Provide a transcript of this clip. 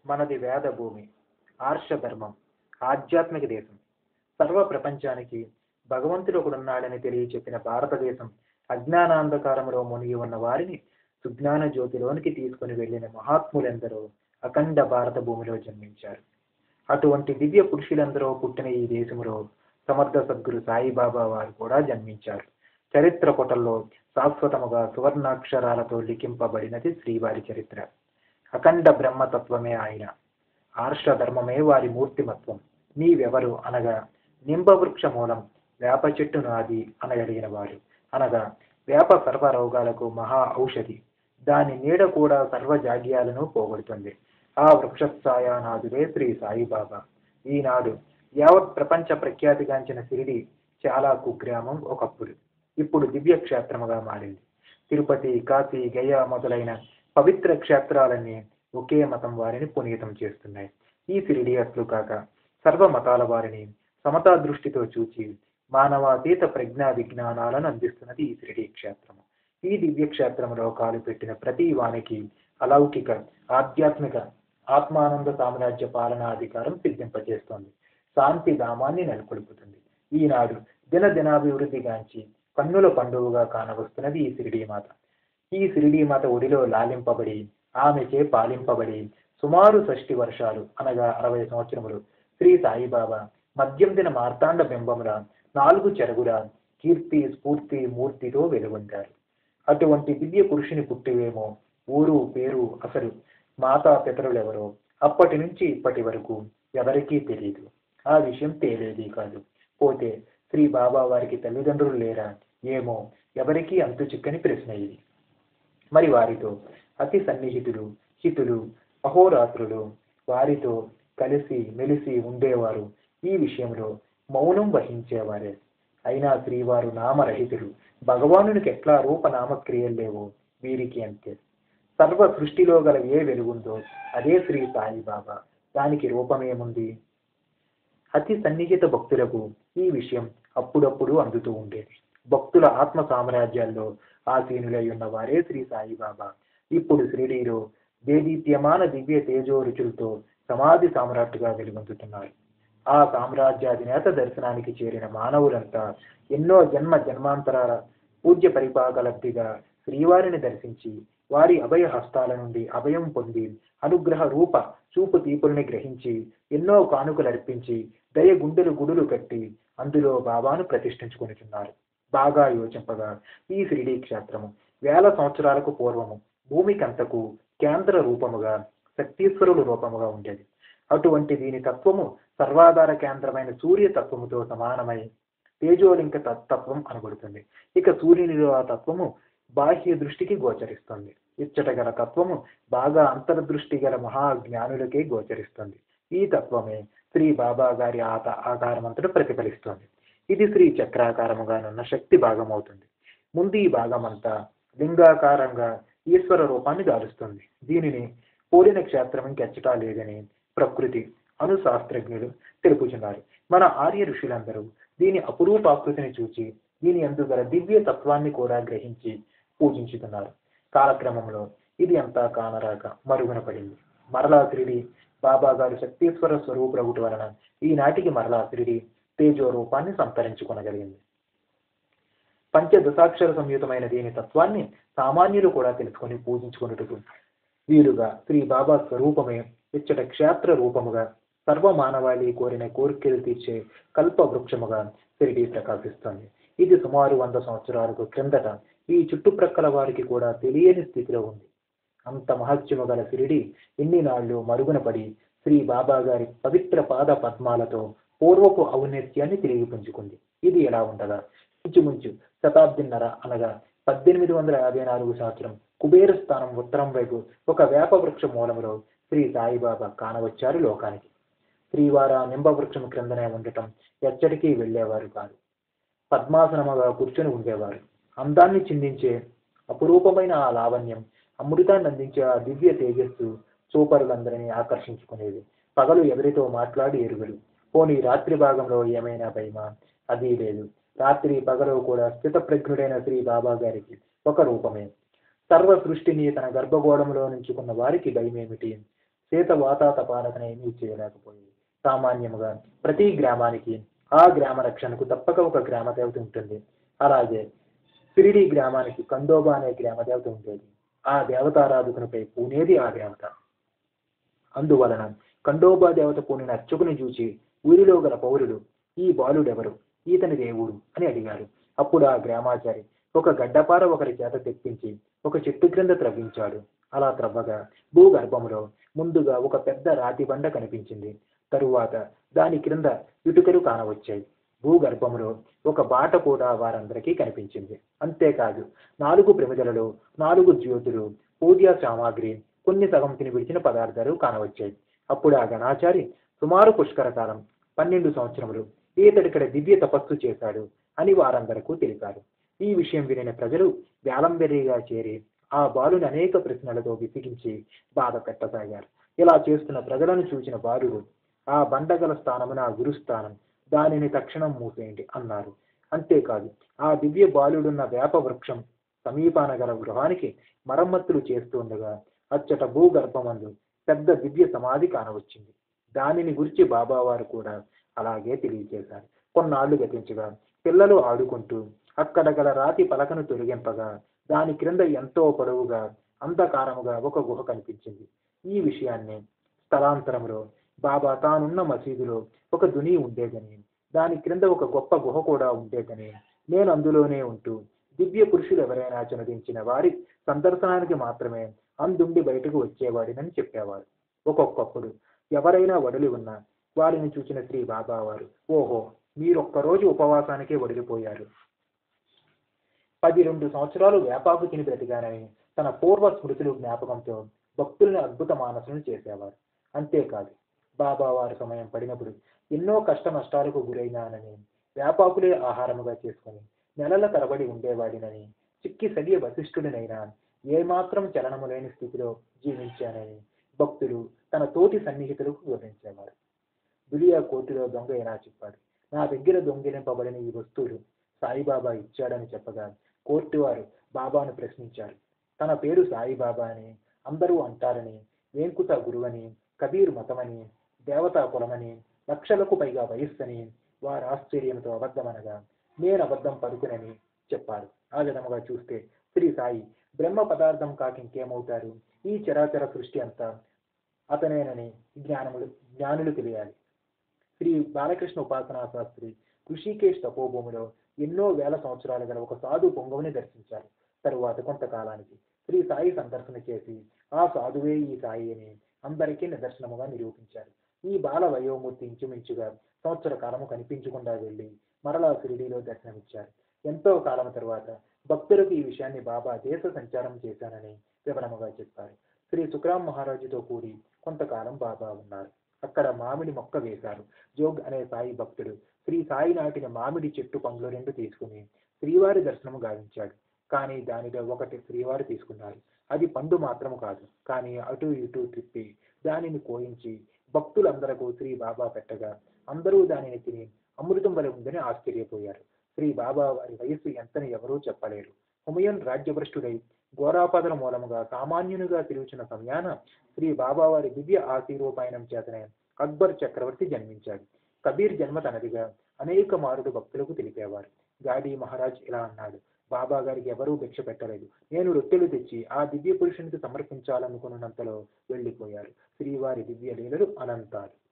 మనది వేద భూమి, ఆర్షధర్మం, ఆధ్యాత్మిక దేశం. సర్వ ప్రపంచానికి భగవంతుడు ఒకడున్నాడని తెలియచెప్పిన భారతదేశం అజ్ఞానాంధకారంలో మునిగి ఉన్న వారిని సుజ్ఞాన జ్యోతిలోనికి తీసుకుని వెళ్ళిన మహాత్ములెందరో అఖండ భారత భూమిలో జన్మించారు. అటువంటి దివ్య పురుషులందరూ పుట్టిన ఈ దేశంలో సమర్థ సద్గురు సాయిబాబా వారు కూడా జన్మించారు. చరిత్ర పుటల్లో శాశ్వతముగా సువర్ణాక్షరాలతో లిఖింపబడినది శ్రీవారి చరిత్ర. అఖండ బ్రహ్మతత్వమే ఆయన, ఆర్షధర్మమే వారి మూర్తిమత్వం. నీవెవరు అనగా నింబవృక్ష మూలం, వేప చెట్టు నాది అనగలిగిన వారు. అనగా వేప సర్వ రోగాలకు మహా ఔషధి, దాని నీడ కూడా సర్వ జాగ్యాలను పోగొడుతుంది. ఆ వృక్షఛాయానాథుడే శ్రీ సాయిబాబా. ఈనాడు యావత్ ప్రపంచ ప్రఖ్యాతిగాంచిన షిరిడి చాలా కుగ్రామం ఒకప్పుడు, ఇప్పుడు దివ్య క్షేత్రముగా మారింది. తిరుపతి, కాశీ, గయా మొదలైన పవిత్ర క్షేత్రాలన్నీ ఒకే మతం వారిని పునీతం చేస్తున్నాయి. ఈ షిరిడి అట్లు కాక సర్వ మతాల వారిని సమతా దృష్టితో చూచి మానవాతీత ప్రజ్ఞా విజ్ఞానాలను అందిస్తున్నది ఈ షిరిడి క్షేత్రము. ఈ దివ్య క్షేత్రములో కాలు పెట్టిన ప్రతి వానికి అలౌకిక ఆధ్యాత్మిక ఆత్మానంద సామ్రాజ్య పాలనాధికారం సిద్ధింపజేస్తోంది. శాంతి ధామాన్ని నెలకొల్పుతుంది. ఈనాడు దినదినాభివృద్ధిగాంచి కన్నుల పండుగగా కానవస్తున్నది ఈ షిరిడీ మాత. ఈ షిరిడీ మాత ఒడిలో లాలింపబడి ఆమెచే పాలింపబడి సుమారు 60 వర్షాలు అనగా 60 సంవత్సరములు శ్రీ సాయిబాబా మద్యం దిన మార్తాండ బింబముల 4 చెరుగుల కీర్తి స్ఫూర్తి మూర్తితో వెలుగొందారు. అటువంటి దివ్య పురుషుని పుట్టివేమో ఊరు పేరు అసలు మాతా పితరులెవరో అప్పటి నుంచి ఇప్పటి వరకు ఎవరికీ తెలియదు. ఆ విషయం తేలేది కాదు. పోతే శ్రీ బాబా వారికి తల్లిదండ్రులు లేరా ఏమో ఎవరికీ అంతు చిక్కని ప్రశ్న ఇది. మరి వారితో అతి సన్నిహితులు, హితులు, అహోరాత్రులు వారితో కలిసి మెలిసి ఉండేవారు. ఈ విషయంలో మౌనం వహించేవారే. అయినా శ్రీవారు నామరహితులు. భగవానునికి ఎట్లా రూపనామక్రియలు లేవో వీరికి అంతే. సర్వ సృష్టిలో గల ఏ వెలుగుందో అదే శ్రీ సాయిబాబా. దానికి రూపమేముంది? అతి సన్నిహిత భక్తులకు ఈ విషయం అప్పుడప్పుడు అందుతూ ఉండేది. భక్తుల ఆత్మ సామ్రాజ్యాల్లో ఆసీనులై ఉన్న వారే శ్రీ సాయిబాబా. ఇప్పుడు షిరిడీలో దేదీప్యమాన దివ్య తేజో రుచులతో సమాధి సామ్రాట్టుగా వెలుగొందుతున్నారు. ఆ సామ్రాజ్యాధినేత దర్శనానికి చేరిన మానవులంతా ఎన్నో జన్మ జన్మాంతరాల పూజ్య పరిపాకలబ్ధిగా శ్రీవారిని దర్శించి వారి అభయ హస్తాల నుండి అభయం పొంది అనుగ్రహ రూప చూపు తీపుల్ని గ్రహించి ఎన్నో కానుకలు అర్పించి దయ గుండెలు గుడులు కట్టి అందులో బాబాను ప్రతిష్ఠించుకొనిచున్నారు. బాగా యోచింపగా ఈ షిరిడీ క్షేత్రము 1000 సంవత్సరాలకు పూర్వము భూమికంతకు కేంద్ర రూపముగా శక్తీశ్వరుడు రూపముగా ఉండేది. అటువంటి దీని తత్వము సర్వాధార కేంద్రమైన సూర్య తత్వముతో సమానమై తేజోలింక తత్వం అనబడుతుంది. ఇక సూర్యునిలో ఆ తత్వము బాహ్య దృష్టికి గోచరిస్తుంది. ఇచ్చట గల తత్వము బాగా అంతర్దృష్టి గల మహాజ్ఞానులకే గోచరిస్తుంది. ఈ తత్వమే శ్రీ బాబా గారి ఆకారమంతటా ప్రతిఫలిస్తుంది. ఇది శ్రీ చక్రాకారముగానున్న శక్తి భాగం అవుతుంది. ముందు ఈ భాగమంతా లింగాకారంగా ఈశ్వర రూపాన్ని దాలుస్తుంది. దీనిని పోలిన క్షేత్రం ఇంకెచ్చటా లేదని ప్రకృతి అనుశాస్త్రజ్ఞులు తెలుపుచున్నారు. మన ఆర్య ఋషులందరూ దీని అపురూపాకృతిని చూచి దీని యందు గల దివ్య తత్వాన్ని కూడా గ్రహించి పూజించుతున్నారు. కాలక్రమంలో ఇది అంతా కానరాక మరుగున పడింది. మరలా షిరిడి బాబా గారు శక్తీశ్వర స్వరూపుడగుట వలన ఈనాటికి మరలా షిరిడి తేజో రూపాన్ని సంతరించుకొనగలిగింది. పంచదశాక్షర సంయుతమైన దీని తత్వాన్ని సామాన్యులు కూడా తెలుసుకొని పూజించుకున్నట్టుకు వీలుగా శ్రీ బాబా స్వరూపమే ఇచ్చట క్షేత్ర రూపముగా సర్వ మానవాళి కోరిన కోరికలు తీర్చే కల్ప వృక్షముగా షిరిడి ప్రకాశిస్తుంది. ఇది సుమారు 100 సంవత్సరాలకు క్రిందట ఈ చుట్టుప్రక్కల వారికి కూడా తెలియని స్థితిలో ఉంది. అంత మహత్యము గల షిరిడి ఎన్ని నాళ్ళు మరుగున పడి శ్రీ బాబా గారి పవిత్ర పాద పద్మాలతో పూర్వపు ఔన్నత్యాన్ని తిరిగి పుంజుకుంది. ఇది ఎలా ఉండగా ఇంచుమించు శతాబ్దిన్నర అనగా 1854 సంవత్సరం కుబేర స్థానం ఉత్తరం వైపు ఒక వేప వృక్ష మూలములో శ్రీ సాయిబాబా కానవచ్చారు లోకానికి. శ్రీవారు ఆ నింబ వృక్షం క్రిందనే ఉండటం ఎచ్చటికీ వెళ్ళేవారు కాదు. పద్మాసనముగా కూర్చొని ఉండేవారు. అందాన్ని చిందించే అపురూపమైన ఆ లావణ్యం, అమృతాన్ని అందించే ఆ దివ్య తేజస్సు చూపరులందరినీ ఆకర్షించుకునేది. పగలు ఎవరితో మాట్లాడి ఎరుగడు. పోనీ రాత్రి భాగంలో ఏమైనా భయమా? అది లేదు. రాత్రి పగలు కూడా స్థిత ప్రజ్ఞుడైన శ్రీ బాబా గారికి ఒక రూపమే. సర్వ సృష్టిని తన గర్భగోళంలో నుంచుకున్న వారికి భయమేమిటి? చేత వాతాతపాలకన ఏమీ చేయలేకపోయాయి. సామాన్యముగా ప్రతి గ్రామానికి ఆ గ్రామ రక్షణకు తప్పక ఒక గ్రామ దేవత ఉంటుంది. అలాగే సిరిడి గ్రామానికి కందోబా అనే గ్రామ దేవత ఉండేది. ఆ దేవతారాధకునిపై పూనేది ఆ దేవత. అందువలన ఖండోబా దేవత పూనిన అర్చకుని చూచి ఊరిలో గల పౌరులు, ఈ బాలుడెవరు, ఈతని దేవుడు అని అడిగారు. అప్పుడు ఆ గ్రామాచారి ఒక గడ్డపార ఒకరి చేత తెప్పించి ఒక చెట్టు క్రింద త్రవ్వించాడు. అలా త్రవ్వగా భూగర్భములో ముందుగా ఒక పెద్ద రాతి బండ కనిపించింది. తరువాత దాని క్రింద ఇటుకలు కానవచ్చాయి. భూగర్భములో ఒక బాట కూడా వారందరికీ కనిపించింది. అంతేకాదు 4 ప్రమిదలలో 4 జ్యోతులు, పూజా సామాగ్రి, కొన్ని సగం తిని విడిచిన పదార్థాలు కానవచ్చాయి. అప్పుడు ఆ గణాచారి సుమారు పుష్కర కాలం 12 సంవత్సరములు ఈతడిక్కడ దివ్య తపస్సు చేశాడు అని వారందరకు తెలిపారు. ఈ విషయం వినిన ప్రజలు వేలంబెర్రిగా చేరి ఆ బాలుని అనేక ప్రశ్నలతో విసిగించి బాధ పెట్టసాగారు. ఇలా చేస్తున్న ప్రజలను చూసిన బాలుడు, ఆ బండగల స్థానమున గురుస్థానం, దానిని తక్షణం మూసేయండి అన్నారు. అంతేకాదు ఆ దివ్య బాలుడున్న వేప వృక్షం సమీపాన గల గృహానికి మరమ్మతులు చేస్తుండగా అచ్చట భూగర్భమందు పెద్ద దివ్య సమాధి కానవచ్చింది. దానిని గురించి బాబావారు కూడా అలాగే తెలియజేశారు. కొన్నాళ్లు గతించగా పిల్లలు ఆడుకుంటూ అక్కడ గల రాతి పలకను తొలగింపగా దాని క్రింద ఎంతో పొడవుగా అంధకారముగా ఒక గుహ కనిపించింది. ఈ విషయాన్ని స్థలాంతరంలో బాబా తానున్న మసీదులో ఒక దుని ఉండేదని, దాని క్రింద ఒక గొప్ప గుహ కూడా ఉండేదని, నేను అందులోనే ఉంటూ దివ్య పురుషులు ఎవరైనా చనుదించిన వారి సందర్శనానికి మాత్రమే అందుండి బయటకు వచ్చేవాడినని చెప్పేవారు. ఒక్కొక్కప్పుడు ఎవరైనా వడిలి ఉన్నా వారిని చూసిన శ్రీ బాబా వారు, ఓహో మీరొక్కరోజు ఉపవాసానికే వడిలిపోయారు, 12 సంవత్సరాలు వేపాకు తిని బ్రతికానని తన పూర్వ స్మృతులు జ్ఞాపకంతో భక్తుల్ని అద్భుత మానసులను చేసేవారు. అంతేకాదు బాబా వారి సమయం పడినప్పుడు ఎన్నో కష్ట నష్టాలకు గురైనానని, వేపాకులే ఆహారముగా చేసుకుని నెలల తరబడి ఉండేవాడినని, చిక్కి సగియ వశిష్ఠుడినైనా ఏమాత్రం చలనము లేని స్థితిలో జీవించానని భక్తులు తన తోటి సన్నిహితులకు వివరించేవారు. దులియా కోర్టులో దొంగ ఎలా చెప్పాడు, నా దగ్గర దొంగిలింపబడిన ఈ వస్తువులు సాయిబాబా ఇచ్చాడని చెప్పగా కోర్టు వారు బాబాను ప్రశ్నించారు. తన పేరు సాయిబాబా అని అందరూ అంటారని, వేంకుత గురువని, కబీర్ మతమని, దేవతా కులమని, లక్షలకు పైగా వయస్సని వారు ఆశ్చర్యంతో అబద్ధమనగా నేను అబద్ధం పలుకునని చెప్పారు. ఆ విధముగా చూస్తే శ్రీ సాయి బ్రహ్మ పదార్థం కాక ఇంకేమవుతారు, ఈ చరాచర సృష్టి అంతా అతనేనని జ్ఞానులు తెలియాలి. శ్రీ బాలకృష్ణ ఉపాసనా శాస్త్రి ఋషికేశ్ తపోభూమిలో ఎన్నో వేల సంవత్సరాలు గల ఒక సాధు పొంగవుని దర్శించారు. తరువాత కొంతకాలానికి శ్రీ సాయి సందర్శన చేసి ఆ సాధువే ఈ సాయి అని అందరికీ నిదర్శనముగా నిరూపించారు. ఈ బాల వయోమూర్తి ఇంచుమించుగా సంవత్సర కాలము కనిపించకుండా వెళ్ళి మరలా షిరిడీలో దర్శనమిచ్చారు. ఎంతో కాలం తరువాత భక్తులకు ఈ విషయాన్ని బాబా దేశ సంచారం చేశానని వివరముగా చెప్పారు. శ్రీ సుఖరాం మహారాజుతో కూడి కొంతకాలం బాబా ఉన్నారు. అక్కడ మామిడి మొక్క వేశారు. జోగ్ అనే సాయి భక్తుడు శ్రీ సాయి నాటిన మామిడి చెట్టు పండ్లు 2 తీసుకుని శ్రీవారి దర్శనము గావించాడు. కానీ దానిలో ఒకటి శ్రీవారు తీసుకున్నారు. అది పండు మాత్రము కాదు, కానీ అటు ఇటు తిప్పి దానిని కోయించి భక్తులందరకు శ్రీ బాబా పెట్టగా అందరూ దానిని తిని అమృతం వలె ఉందని ఆశ్చర్యపోయారు. శ్రీ బాబా వారి వయస్సు ఎంతని ఎవరూ చెప్పలేరు. హుమయూన్ రాజ్యభ్రష్టుడై ఘోరాపదల మూలముగా సామాన్యునిగా తిరుగుచున్న సమయాన శ్రీ బాబా వారి దివ్య ఆశీర్వపాయనం చేతనే అక్బర్ చక్రవర్తి జన్మించాడు. కబీర్ జన్మ తనదిగా అనేక మారుడు భక్తులకు తెలిపేవారు. గాడీ మహారాజ్ ఇలా అన్నాడు, బాబా గారికి ఎవరూ భిక్ష పెట్టలేదు, నేను రొట్టెలు తెచ్చి ఆ దివ్య పురుషునికి సమర్పించాలనుకున్నంతలో వెళ్ళిపోయారు. శ్రీవారి దివ్య లీలలు అనంతాలు.